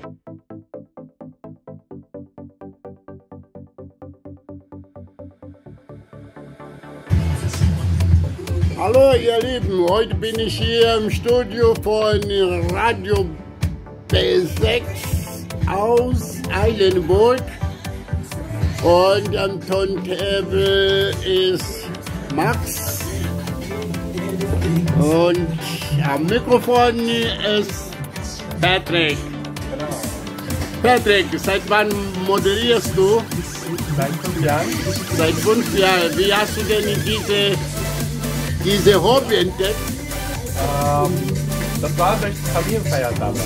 Hallo ihr Lieben, heute bin ich hier im Studio von Radio B6 aus Eilenburg und am Turntable ist Max und am Mikrofon ist Patrick. Patrick, seit wann moderierst du? Seit 5 Jahren. Seit 5 Jahren. Wie hast du denn diese Hobby entdeckt? Das war durch Familienfeiern damals.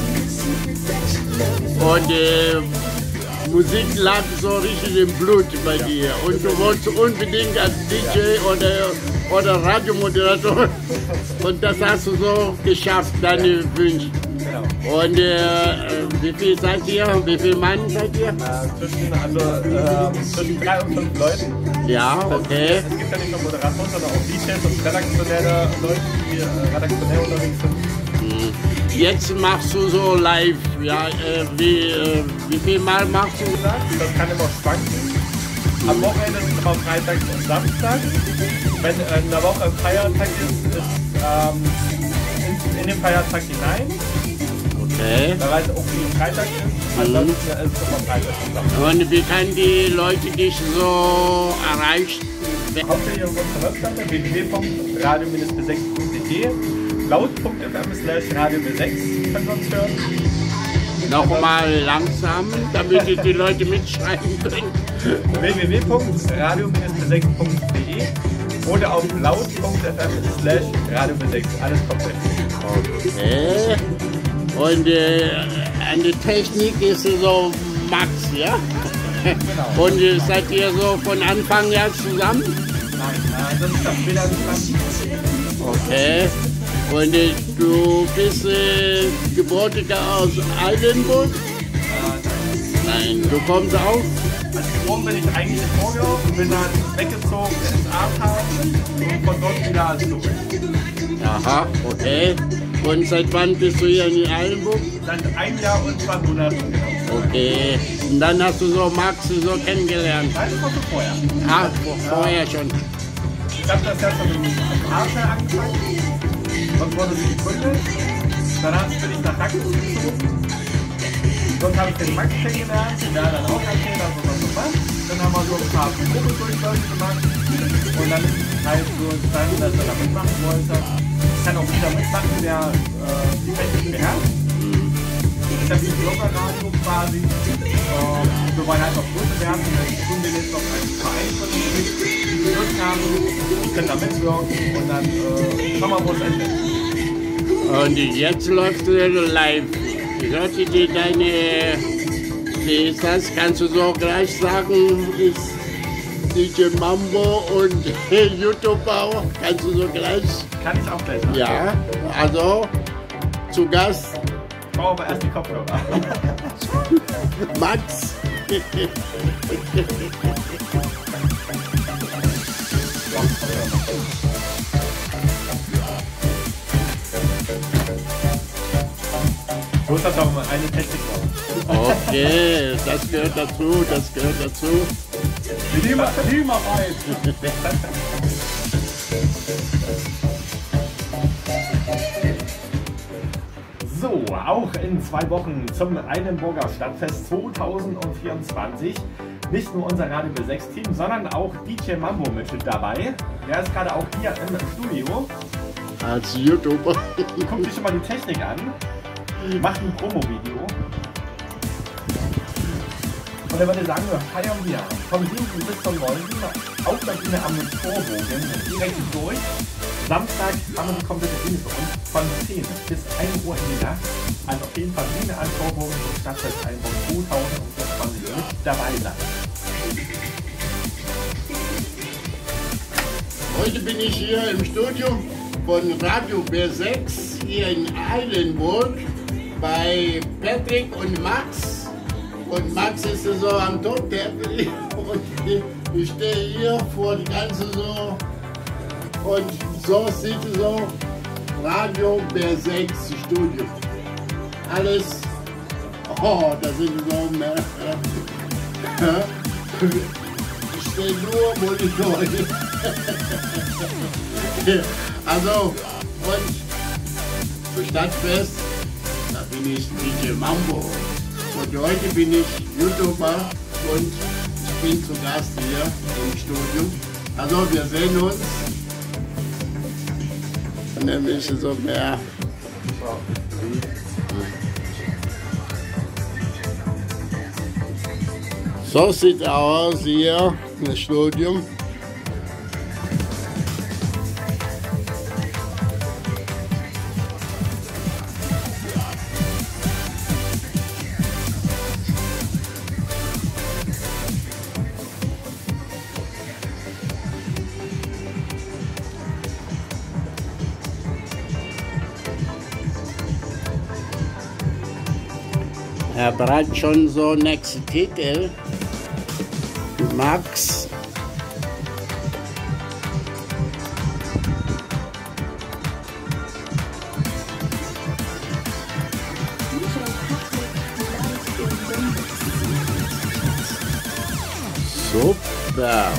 Und Musik lag so richtig im Blut bei dir. Und du wolltest unbedingt als DJ oder Radiomoderator. Und das hast du so geschafft, deine Wünsche. Genau. Und wie viel seid ihr? Wie viel Mann seid ihr? Zwischen 3 und 5 Leuten. Ja, okay. Es gibt ja nicht nur Moderatoren, sondern auch DJs und redaktionelle Leute, die redaktionell unterwegs sind. Jetzt machst du so live, ja, wie viel Mal machst du das? Das kann immer schwanken. Am Wochenende ist es immer Freitag und Samstag. Wenn in der Woche ein Feiertag ist in den Feiertag hinein. Okay. Weil es auch wie Freitag ist. Ansonsten ist es immer Freitag und Samstag. Und wie können die Leute dich so erreichen? Hauptsächlich auf unserer Webseite www.radio-b6.de, laut.fm/radio-b6 können wir uns hören. Nochmal langsam, damit die Leute mitschreiben können. www.radio-b6.de oder auf laut.fm/radio-b6. Alles komplett. Okay. Und an der Technik ist so Max, ja? Genau. Und seid ihr so von Anfang an zusammen? Nein, das ist das später entstanden. Okay. Und du bist gebürtiger aus Eilenburg? Nein, du kommst aus? Als geboren bin ich eigentlich in Torgau und bin dann weggezogen ins Ahrtal und von dort wieder als Local. Aha, okay. Und seit wann bist du hier in Eilenburg? Seit 1 Jahr und 2 Monaten genau. Okay. Und dann hast du so Max so kennengelernt? Nein, das war schon vorher. Ah, vorher schon. Ich habe das ja schon im Ahrtal angefangen und wurde es gegründet. Danach bin ich nach Rackus gezogen. Dort habe ich den Max kennengelernt, der hat dann auch erzählt, was er so macht. Dann haben wir so ein paar Probedurchläufe gemacht und dann ist es halt so entstanden, dass er da mitmachen wollte. Ich kann auch wieder mitmachen, der die Technik beherrscht. Ich habe die Blogger-Radio quasi. Wir wollen einfach größer werden. Wir tun wir jetzt noch einen Verein von uns, die Lust haben, die können da mitwirken und dann schauen wir, wo es endet. Und jetzt läuft es live. Ich hörte dir wie ist das? Kannst du so gleich sagen, ist DJ Mambo und YouTuber, kannst du so gleich? Kann ich auch gleich sagen. Ja, also zu Gast. Ich brauche aber erst die Kopfhörer. Max. So ist das auch mal eine Technik. Okay, das gehört dazu, das gehört dazu. Teamarbeit. So, auch in 2 Wochen zum Eilenburger Stadtfest 2024. Nicht nur unser Radio B6-Team, sondern auch DJ Mambo mit dabei. Der ist gerade auch hier im Studio. Als YouTuber. Guckt sich schon mal die Technik an. Macht ein Promo-Video. Und er würde sagen, wir feiern wir vom 7. bis zum 9. auf der Bühne am Torbogen direkt durch. Samstag haben wir die komplette Bühne für uns von 10 bis 1 Uhr in die Nacht. Also auf jeden Fall Bühne an Torbogen zum Stadtfest Eilenburg 2024 mit dabei sein. Heute bin ich hier im Studio von Radio B6 hier in Eilenburg bei Patrick und Max. Und Max ist so am Turntable und ich stehe hier vor die ganze so und so sieht so Radio B6 Studio. Alles Oh, da sind so mehr. Ich sehe nur Monitore. Also, und für Stadtfest, da bin ich DJ Mambo. Und heute bin ich YouTuber und ich bin zu Gast hier im Studio. Also, wir sehen uns. Und dann bin ich so mehr. So sieht es aus hier im Studium. Er bereitet schon so nächste Titel. Max. Super.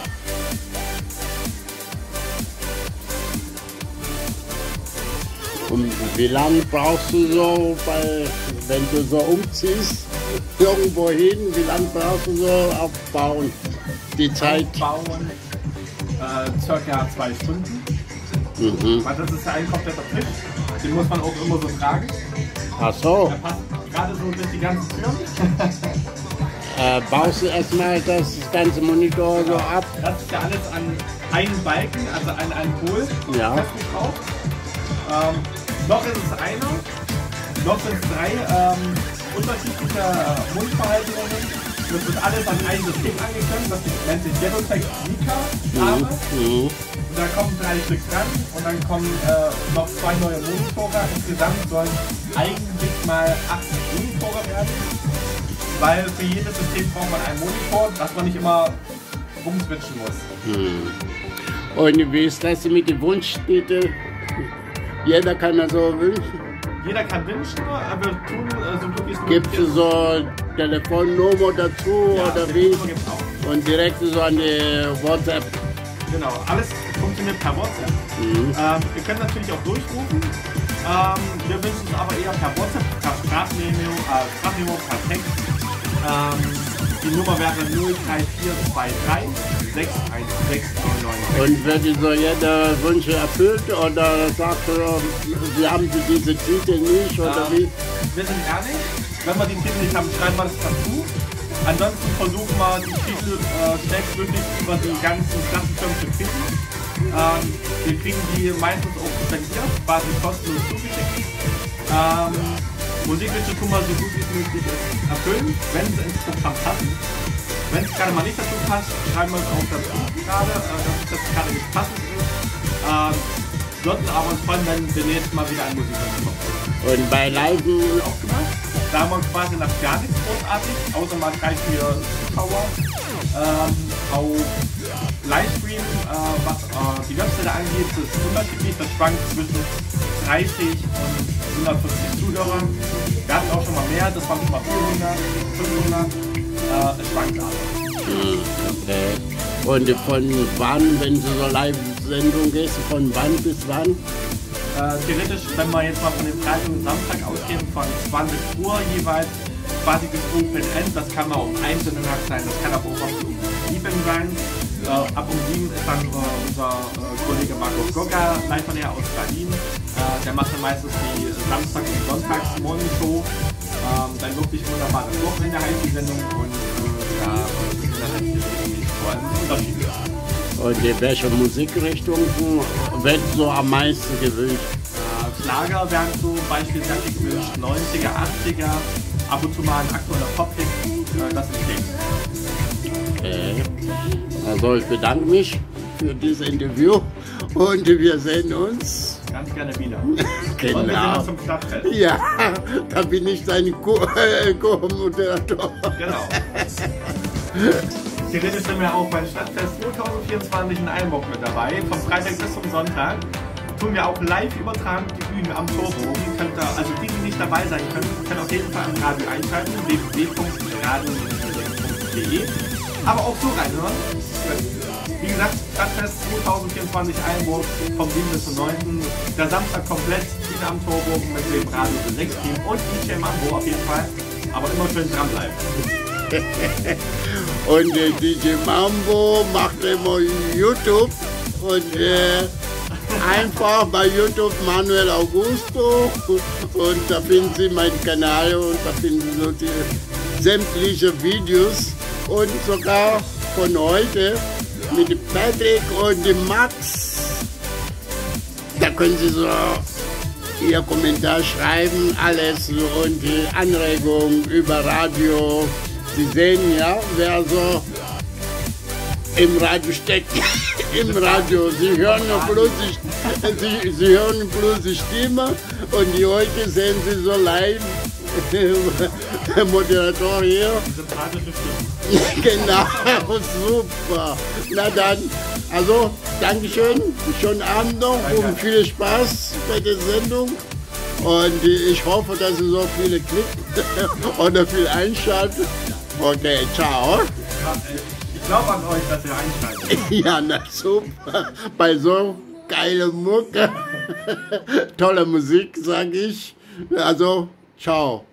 Und wie lange brauchst du so, wenn du so umziehst, irgendwo hin, wie lange brauchst du so aufbauen? Die Zeit? Aufbauen circa 2 Stunden. Weil das ist ja ein kompletter Tisch. Den muss man auch immer so tragen. Ach so. Der passt gerade so durch die ganzen Türen. Baust du erstmal das ganze Monitor so ab? Das ist ja alles an einen Balken, also an einen Pol festgeschraubt. Noch ist es einer, noch sind es 3 unterschiedliche Mundverhaltungen. Das wird alles an ein System angeklemmt, das nennt sich Yellowtech Mika-Arme. Und da kommen 3 Stück dran und dann kommen noch 2 neue Monitore. Insgesamt sollen eigentlich mal 8 Monitore werden, weil für jedes System braucht man einen Monitor, dass man nicht immer rumswitchen muss. Und wie ist das mit dem Wunschtitel? Jeder kann das so wünschen? Jeder kann wünschen, aber wir tun so glücklich wie möglich. Gibt es so Telefonnummer dazu oder wie? Gibt's auch. Und direkt so an die WhatsApp? Genau, alles funktioniert per WhatsApp. Ihr könnt natürlich auch durchrufen. Wir wünschen es aber eher per WhatsApp, per Sprachmemo, per Text. Die Nummer wäre 03423 61699. Und wird so jeder Wünsche erfüllt oder sagt er, wir haben diese Titel nicht oder wie? Wir sind ehrlich, wenn wir die Titel nicht haben, schreiben wir das dazu. Ansonsten versuchen wir die Titel schnellstmöglich über die ganzen Klassenfirmen zu kriegen. Wir kriegen die meistens auch spendiert, quasi kostenlos zugeschickt. Musikwünsche tun wir so gut wie es möglich ist erfüllen, wenn sie ins Programm passen. Wenn es gerade mal nicht dazu passt, schreiben wir es auch dazu gerade, dass es jetzt gerade nicht passend ist. Sollten aber uns freuen, wenn demnächst mal wieder ein Musikwunsch kommt. Und bei Live auch gemacht. Da haben wir quasi nach gar nichts großartig, außer mal 3, 4 Zuschauer. Auf Livestream, was die Webseite angeht, ist unterschiedlich. Das schwankt zwischen 30 und 150 Zuhörern. Wir hatten auch schon mal mehr, das waren schon mal 400, 500. Es schwankt aber. Okay. Und von wann, wenn du so Live-Sendung gehst, von wann bis wann? Theoretisch, wenn wir jetzt mal von dem Freitag und Samstag ausgehen, von 20 Uhr jeweils quasi bis Open End. Das kann auch um 1 in der Nacht sein, das kann aber auch um 7 sein. Ab um 7 ist dann unser Kollege Markus Gogga, live von her aus Berlin. Der macht dann meistens die Samstag- und Sonntags-Morning-Show. Dann wirklich wunderbares Wochenende heißt die Sendung und ja, das ist dann unterschiedlich. Und in welcher Musikrichtung wird so am meisten gewünscht? Schlager werden so beispielsweise gewünscht, 90er, 80er, ab und zu mal ein aktueller Pop-Hit, das ist Ding. Okay. Also ich bedanke mich für dieses Interview und wir sehen uns. Ganz gerne wieder. Genau. Und wir sehen uns zum Stadtfest. Ja, da bin ich dein Co-Moderator. Genau. Theoretisch sind wir auch beim Stadtfest 2024 in Einburg mit dabei, vom Freitag bis zum Sonntag. tun wir auch live übertragen, die Bühne am Torbogen. Also die nicht dabei sein können, können auf jeden Fall am Radio einschalten, www.radio-de, aber auch so reinhören. Wie gesagt, Stadtfest 2024 Eilenburg vom 7. bis zum 9. Der Samstag komplett Bühne am Torbogen mit dem Radio 6 Team und DJ Mambo auf jeden Fall. Aber immer schön dranbleiben. Und DJ Mambo macht immer YouTube und einfach bei YouTube Manuel Augusto und da finden Sie meinen Kanal und da finden Sie so die sämtliche Videos und sogar von heute mit dem Patrick und dem Max. Da können Sie so Ihr Kommentar schreiben, alles und die Anregungen über Radio. Sie sehen ja, wer so im Radio steckt. Im Radio. Sie hören nur bloß Sie hören bloß die Stimme und die heute sehen Sie so live. Der Moderator hier. Sympathische Stimme. Genau, super. Na dann, also Dankeschön, schönen Abend noch und viel Spaß bei der Sendung. Und ich hoffe, dass Sie so viele klicken oder viel einschalten. Okay, ciao. Ich glaube an euch, dass ihr einschaltet. Ja, na super. Bei so geiler Mucke, tolle Musik, sage ich. Also, ciao.